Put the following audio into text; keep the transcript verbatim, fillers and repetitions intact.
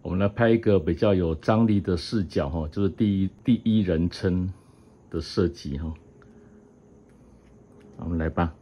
我们来拍一个比较有张力的视角哈，就是第一第一人称的设计哈。我们来吧。